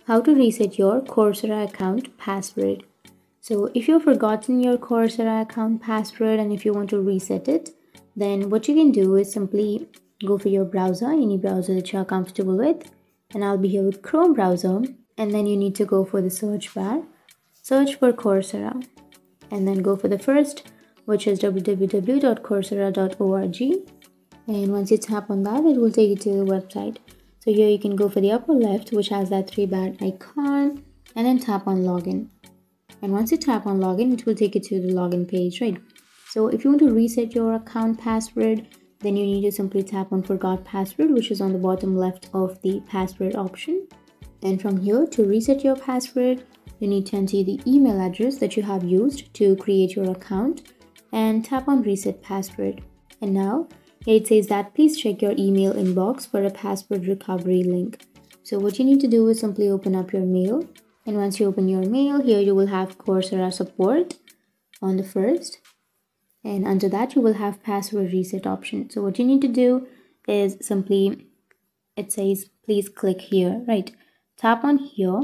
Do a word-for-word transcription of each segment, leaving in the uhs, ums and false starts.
How to reset your Coursera account password. So if you've forgotten your Coursera account password and if you want to reset it, then what you can do is simply go for your browser, any browser that you are comfortable with. And I'll be here with Chrome browser. And then you need to go for the search bar, search for Coursera, and then go for the first, which is w w w dot coursera dot org. And once you tap on that, it will take you to the website. So here you can go for the upper left, which has that three bar icon, and then tap on login. And once you tap on login, it will take you to the login page, right? So if you want to reset your account password, then you need to simply tap on forgot password, which is on the bottom left of the password option. And from here, to reset your password, you need to enter the email address that you have used to create your account and tap on reset password. And now it says that please check your email inbox for a password recovery link. So what you need to do is simply open up your mail. And once you open your mail, here you will have Coursera support on the first. And under that, you will have password reset option. So what you need to do is simply, it says, please click here, right? Tap on here.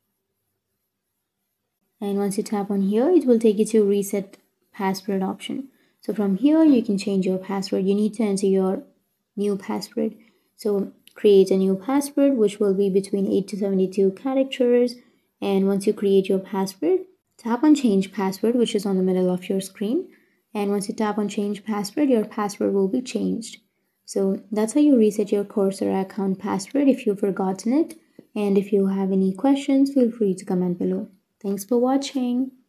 And once you tap on here, it will take you to reset password option. So from here, you can change your password. You need to enter your new password. So create a new password, which will be between eight to seventy-two characters. And once you create your password, tap on change password, which is on the middle of your screen. And once you tap on change password, your password will be changed. So that's how you reset your Coursera account password if you've forgotten it. And if you have any questions, feel free to comment below. Thanks for watching.